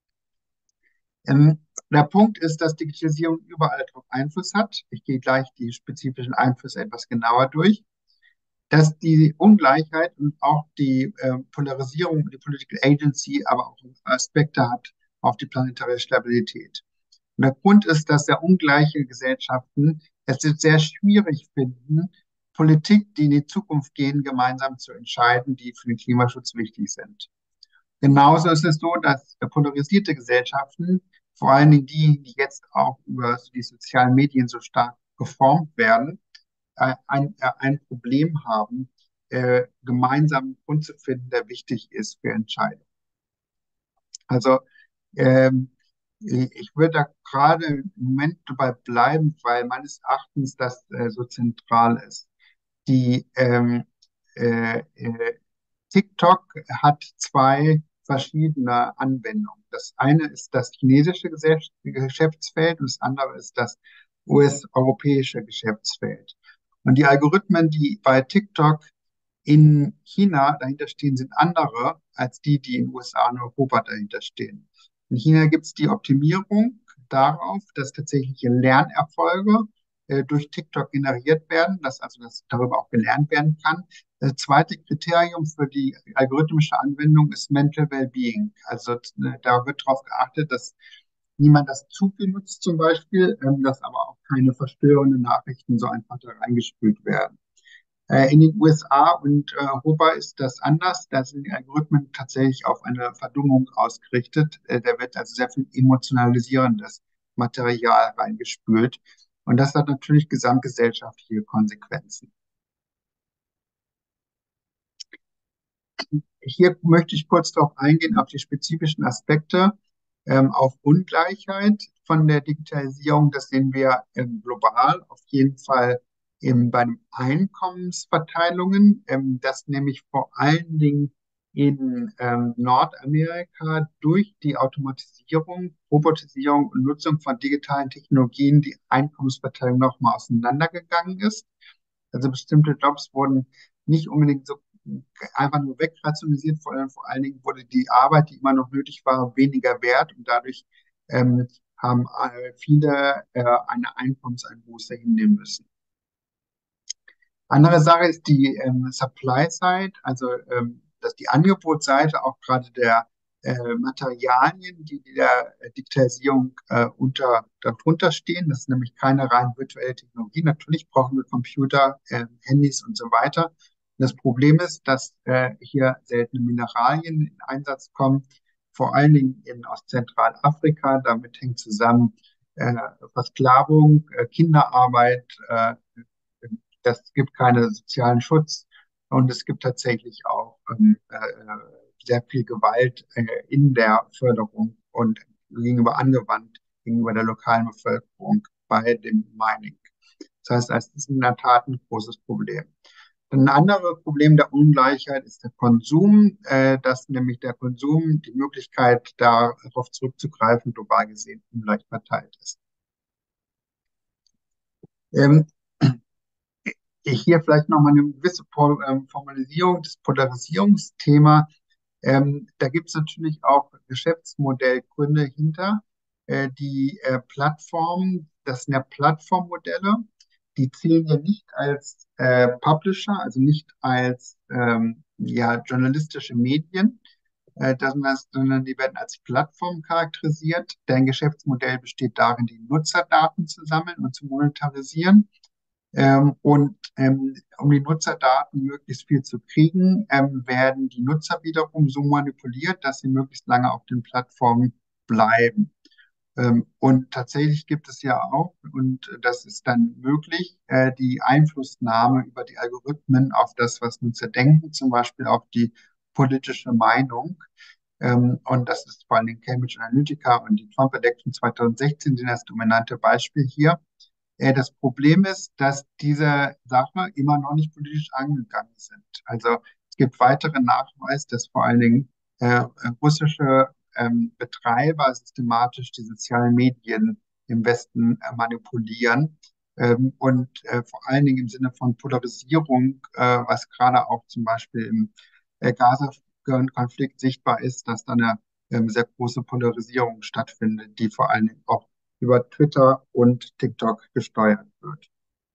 Ähm, der Punkt ist, dass Digitalisierung überall darauf Einfluss hat. Ich gehe gleich die spezifischen Einflüsse etwas genauer durch. Dass die Ungleichheit und auch die äh, Polarisierung, die Political Agency, aber auch Aspekte hat auf die planetare Stabilität. Und der Grund ist, dass sehr ungleiche Gesellschaften es jetzt sehr schwierig finden, Politik, die in die Zukunft gehen, gemeinsam zu entscheiden, die für den Klimaschutz wichtig sind. Genauso ist es so, dass polarisierte Gesellschaften, vor allen Dingen die, die jetzt auch über die sozialen Medien so stark geformt werden, äh, ein, äh, ein Problem haben, äh, gemeinsam einen Grund zu finden, der wichtig ist für Entscheidungen. Also ähm, ich würde da gerade im Moment dabei bleiben, weil meines Erachtens das äh, so zentral ist. Die ähm, äh, äh, TikTok hat zwei verschiedene Anwendungen. Das eine ist das chinesische Geschäfts- Geschäftsfeld und das andere ist das U S-europäische Geschäftsfeld. Und die Algorithmen, die bei TikTok in China dahinter stehen, sind andere als die, die in den U S A und Europa dahinter stehen. In China gibt es die Optimierung darauf, dass tatsächliche Lernerfolge äh, durch TikTok generiert werden, dass also dass darüber auch gelernt werden kann. Das zweite Kriterium für die algorithmische Anwendung ist Mental Wellbeing. Also äh, da wird darauf geachtet, dass niemand das zu viel nutzt zum Beispiel, ähm, dass aber auch keine verstörenden Nachrichten so einfach da reingespült werden. Äh, in den U S A und äh, Europa ist das anders. Da sind die Algorithmen tatsächlich auf eine Verdummung ausgerichtet. Äh, da wird also sehr viel Emotionalisierendes Material reingespült. Und das hat natürlich gesamtgesellschaftliche Konsequenzen. Hier möchte ich kurz darauf eingehen, auf die spezifischen Aspekte, ähm, auf Ungleichheit von der Digitalisierung. Das sehen wir ähm, global auf jeden Fall ähm, bei den Einkommensverteilungen, ähm, dass nämlich vor allen Dingen in ähm, Nordamerika durch die Automatisierung, Robotisierung und Nutzung von digitalen Technologien die Einkommensverteilung nochmal auseinandergegangen ist. Also bestimmte Jobs wurden nicht unbedingt so einfach nur wegrationalisiert, sondern vor allen Dingen wurde die Arbeit, die immer noch nötig war, weniger wert und dadurch ähm, haben äh, viele äh, eine Einkommenseinbuße hinnehmen müssen. Andere Sache ist die ähm, Supply Side, also ähm, dass die Angebotsseite auch gerade der äh, Materialien, die der Digitalisierung äh, unter, darunter stehen. Das ist nämlich keine rein virtuelle Technologie. Natürlich brauchen wir Computer, äh, Handys und so weiter. Das Problem ist, dass äh, hier seltene Mineralien in Einsatz kommen, vor allen Dingen in Ostzentralafrika. Damit hängt zusammen äh, Versklavung, äh, Kinderarbeit, äh, das gibt keinen sozialen Schutz und es gibt tatsächlich auch ähm, äh, sehr viel Gewalt äh, in der Förderung und gegenüber angewandt, gegenüber der lokalen Bevölkerung bei dem Mining. Das heißt, das ist in der Tat ein großes Problem. Ein anderes Problem der Ungleichheit ist der Konsum, äh, dass nämlich der Konsum, die Möglichkeit, darauf zurückzugreifen, global gesehen ungleich verteilt ist. Ähm, Hier vielleicht nochmal eine gewisse ähm, Formalisierung des Polarisierungsthema. Ähm, da gibt es natürlich auch Geschäftsmodellgründe hinter. Äh, die äh, Plattformen, das sind ja Plattformmodelle, die zählen ja nicht als äh, Publisher, also nicht als ähm, ja, journalistische Medien, äh, das, sondern die werden als Plattform charakterisiert. Deren Geschäftsmodell besteht darin, die Nutzerdaten zu sammeln und zu monetarisieren. Ähm, und ähm, um die Nutzerdaten möglichst viel zu kriegen, ähm, werden die Nutzer wiederum so manipuliert, dass sie möglichst lange auf den Plattformen bleiben. Ähm, und tatsächlich gibt es ja auch, und das ist dann möglich, äh, die Einflussnahme über die Algorithmen auf das, was Nutzer denken, zum Beispiel auf die politische Meinung. Ähm, und das ist vor allem Cambridge Analytica und die Trump Election zwanzig sechzehn sind das dominante Beispiel hier. Äh, Das Problem ist, dass diese Sache immer noch nicht politisch angegangen sind. Also es gibt weitere Nachweise, dass vor allen Dingen äh, russische ähm, Betreiber systematisch die sozialen Medien im Westen äh, manipulieren. Ähm, und äh, vor allen Dingen im Sinne von Polarisierung, äh, was gerade auch zum Beispiel im äh, Gaza-Konflikt sichtbar ist, dass da eine ähm, sehr große Polarisierung stattfindet, die vor allen Dingen auch über Twitter und TikTok gesteuert wird.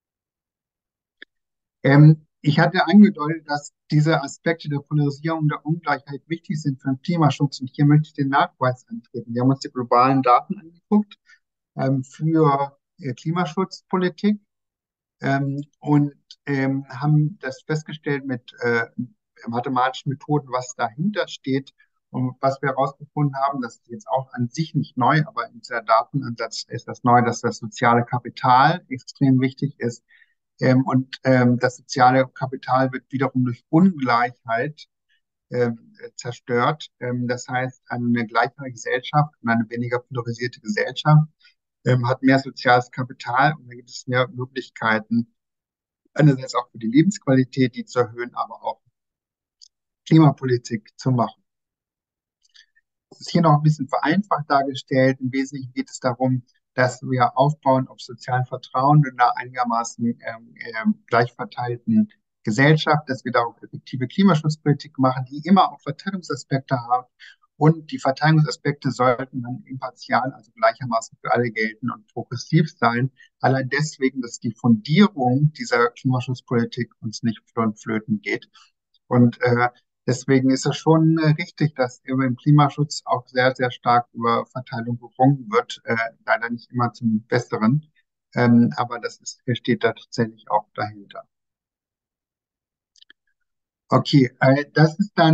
Ähm, ich hatte angedeutet, dass diese Aspekte der Polarisierung und der Ungleichheit wichtig sind für den Klimaschutz und hier möchte ich den Nachweis antreten. Wir haben uns die globalen Daten angeguckt ähm, für äh, Klimaschutzpolitik ähm, und ähm, haben das festgestellt mit äh, mathematischen Methoden, was dahinter steht. Und was wir herausgefunden haben, das ist jetzt auch an sich nicht neu, aber in dieser Datenansatz ist das neu, dass das soziale Kapital extrem wichtig ist. Ähm, und ähm, das soziale Kapital wird wiederum durch Ungleichheit ähm, zerstört. Ähm, das heißt, eine gleichere Gesellschaft und eine weniger polarisierte Gesellschaft ähm, hat mehr soziales Kapital und da gibt es mehr Möglichkeiten, einerseits auch für die Lebensqualität, die zu erhöhen, aber auch Klimapolitik zu machen. Das ist hier noch ein bisschen vereinfacht dargestellt. Im Wesentlichen geht es darum, dass wir aufbauen auf sozialem Vertrauen in einer einigermaßen ähm, ähm, gleich verteilten Gesellschaft, dass wir darauf effektive Klimaschutzpolitik machen, die immer auch Verteilungsaspekte haben. Und die Verteilungsaspekte sollten dann impartial, also gleichermaßen für alle gelten und progressiv sein. Allein deswegen, dass die Fundierung dieser Klimaschutzpolitik uns nicht von flöten geht. Und äh, deswegen ist es schon äh, richtig, dass im Klimaschutz auch sehr, sehr stark über Verteilung gerungen wird. Äh, leider nicht immer zum Besseren. Ähm, aber das ist, steht da tatsächlich auch dahinter. Okay, äh, das ist dann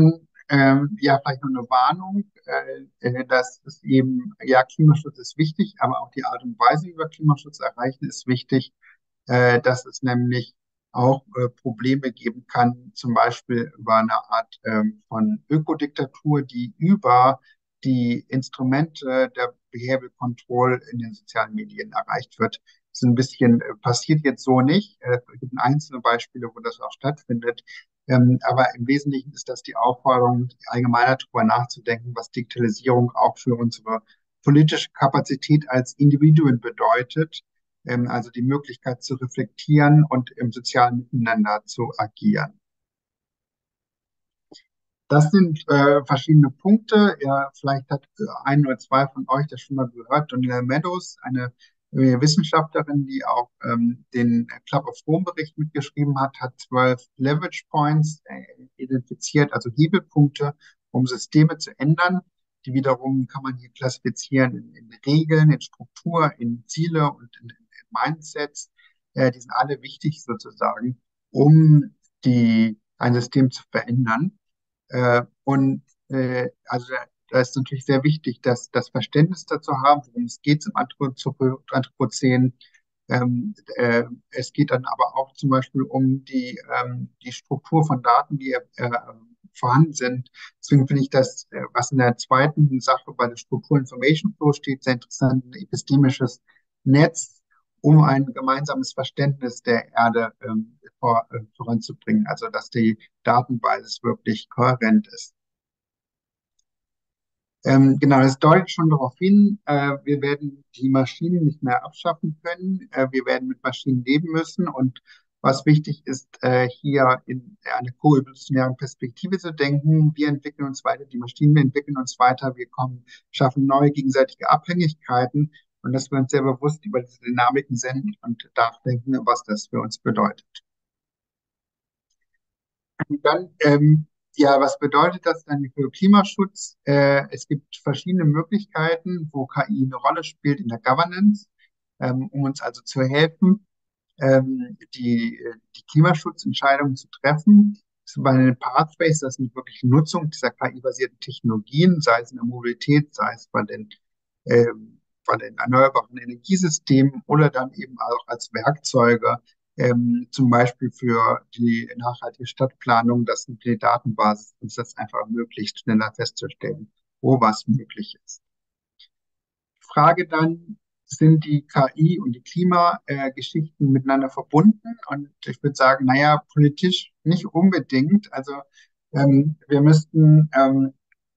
Ähm, ja, vielleicht noch eine Warnung, äh, äh, dass es eben, ja, Klimaschutz ist wichtig, aber auch die Art und Weise, wie wir Klimaschutz erreichen, ist wichtig, äh, dass es nämlich auch äh, Probleme geben kann, zum Beispiel über eine Art ähm, von Ökodiktatur, die über die Instrumente der Behavioral Control in den sozialen Medien erreicht wird. Das ist ein bisschen äh, passiert jetzt so nicht. Äh, Es gibt einzelne Beispiele, wo das auch stattfindet. Ähm, aber im Wesentlichen ist das die Aufforderung, allgemeiner darüber nachzudenken, was Digitalisierung auch für unsere politische Kapazität als Individuen bedeutet, ähm, also die Möglichkeit zu reflektieren und im sozialen Miteinander zu agieren. Das sind äh, verschiedene Punkte. Ja, vielleicht hat äh, ein oder zwei von euch das schon mal gehört. Danielle Meadows, eine äh, Wissenschaftlerin, die auch ähm, den Club of Rome Bericht mitgeschrieben hat, hat zwölf Leverage Points äh, identifiziert, also Hebelpunkte, um Systeme zu ändern. Die wiederum kann man hier klassifizieren in, in Regeln, in Struktur, in Ziele und in, in Mindsets. Äh, die sind alle wichtig sozusagen, um die, ein System zu verändern. Äh, und äh, also da, da ist natürlich sehr wichtig, dass das Verständnis dazu haben, worum es geht im Anthropo- Anthropozän. Ähm, äh, es geht dann aber auch zum Beispiel um die, ähm, die Struktur von Daten, die äh, vorhanden sind. Deswegen finde ich das, äh, was in der zweiten Sache bei der Struktur Information Flow steht, sehr interessant, ein epistemisches Netz, um ein gemeinsames Verständnis der Erde ähm, vor, äh, voranzubringen. Also dass die Datenbasis wirklich kohärent ist. Ähm, genau, das deutet schon darauf hin, äh, wir werden die Maschinen nicht mehr abschaffen können. Äh, wir werden mit Maschinen leben müssen. Und was wichtig ist, äh, hier in eine koevolutionäre Perspektive zu denken. Wir entwickeln uns weiter, die Maschinen entwickeln uns weiter, wir kommen, schaffen neue gegenseitige Abhängigkeiten und dass wir uns sehr bewusst über diese Dynamiken sind und nachdenken, was das für uns bedeutet. Dann, ähm, ja, was bedeutet das dann für Klimaschutz? Äh, es gibt verschiedene Möglichkeiten, wo K I eine Rolle spielt in der Governance, ähm, um uns also zu helfen, ähm, die, die Klimaschutzentscheidungen zu treffen. Zum Beispiel in den Pathways, das sind wirklich Nutzung dieser K I-basierten Technologien, sei es in der Mobilität, sei es bei den, ähm, bei den erneuerbaren Energiesystemen oder dann eben auch als Werkzeuge, ähm, zum Beispiel für die nachhaltige Stadtplanung, dass die Datenbasis uns das einfach ermöglicht, schneller festzustellen, wo was möglich ist. Frage dann, sind die K I und die Klimageschichten miteinander verbunden? Und ich würde sagen, naja, politisch nicht unbedingt. Also ähm, wir müssten, ähm,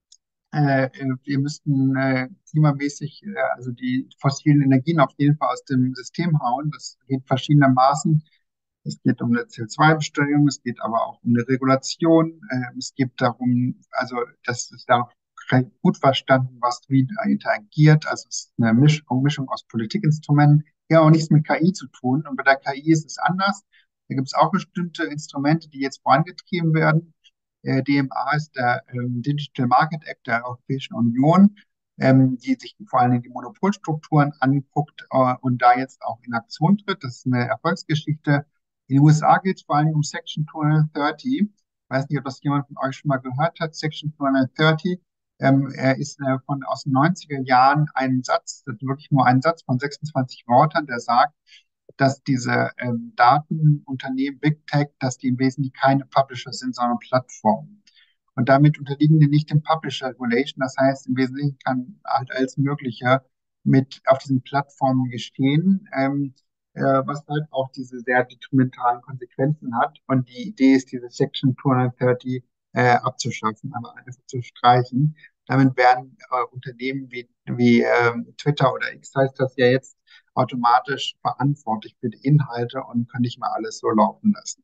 äh, wir müssten äh, klimamäßig, äh, also die fossilen Energien auf jeden Fall aus dem System hauen. Das geht verschiedenermaßen. Es geht um eine C O zwei Besteuerung, es geht aber auch um eine Regulation. Äh, es geht darum, also das ist da recht gut verstanden, was wie interagiert. Also es ist eine Mischung, Mischung aus Politikinstrumenten. Ja, auch nichts mit K I zu tun. Und bei der K I ist es anders. Da gibt es auch bestimmte Instrumente, die jetzt vorangetrieben werden. Äh, D M A ist der ähm, Digital Market Act der Europäischen Union, ähm, die sich vor allem die Monopolstrukturen anguckt äh, und da jetzt auch in Aktion tritt. Das ist eine Erfolgsgeschichte. In den U S A geht es vor allem um Section zweihundertdreißig. Ich weiß nicht, ob das jemand von euch schon mal gehört hat. Section zweihundertdreißig ähm, er ist äh, von aus den neunziger Jahren ein Satz, das ist wirklich nur ein Satz von sechsundzwanzig Wörtern, der sagt, dass diese ähm, Datenunternehmen, Big Tech, dass die im Wesentlichen keine Publisher sind, sondern Plattformen. Und damit unterliegen die nicht dem Publisher Regulation. Das heißt, im Wesentlichen kann halt alles Mögliche mit auf diesen Plattformen geschehen, ähm, äh, was halt auch diese sehr detrimentalen Konsequenzen hat. Und die Idee ist, diese Section zweihundertdreißig äh, abzuschaffen, aber einfach zu streichen. Damit werden äh, Unternehmen wie, wie äh, Twitter oder X heißt das ja jetzt automatisch verantwortlich für die Inhalte und können nicht mehr alles so laufen lassen.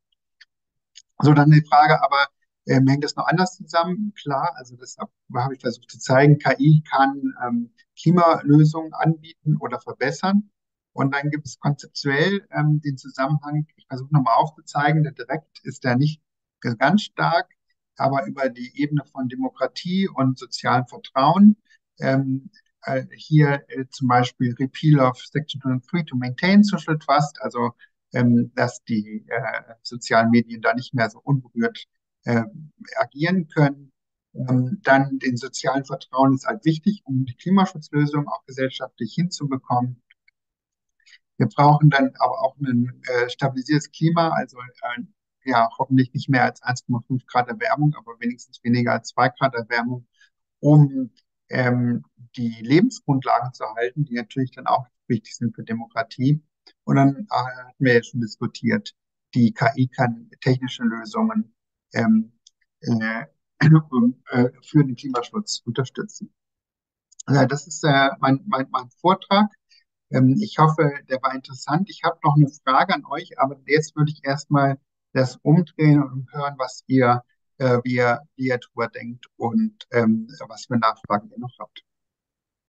So, dann die Frage, aber ähm, hängt das noch anders zusammen? Klar, also das habe ich versucht zu zeigen. K I kann ähm, Klimalösungen anbieten oder verbessern. Und dann gibt es konzeptuell ähm, den Zusammenhang, ich versuche nochmal aufzuzeigen, der direkt ist der nicht ganz stark, aber über die Ebene von Demokratie und sozialem Vertrauen. Ähm, äh, hier äh, zum Beispiel Repeal of Section zweihundertdrei to maintain social trust, also ähm, dass die äh, sozialen Medien da nicht mehr so unberührt äh, agieren können. Ähm, dann den sozialen Vertrauen ist halt wichtig, um die Klimaschutzlösung auch gesellschaftlich hinzubekommen. Wir brauchen dann aber auch ein äh, stabilisiertes Klima, also äh, ja, hoffentlich nicht mehr als eins Komma fünf Grad Erwärmung, aber wenigstens weniger als zwei Grad Erwärmung, um ähm, die Lebensgrundlagen zu halten, die natürlich dann auch wichtig sind für Demokratie. Und dann äh, hatten wir ja schon diskutiert, die K I kann technische Lösungen ähm, äh, äh, für den Klimaschutz unterstützen. Ja, das ist äh, mein, mein, mein Vortrag. Ähm, ich hoffe, der war interessant. Ich habe noch eine Frage an euch, aber jetzt würde ich erstmal das umdrehen und hören, was ihr, äh, wie ihr, wie ihr drüber denkt und ähm, was für Nachfragen ihr noch habt.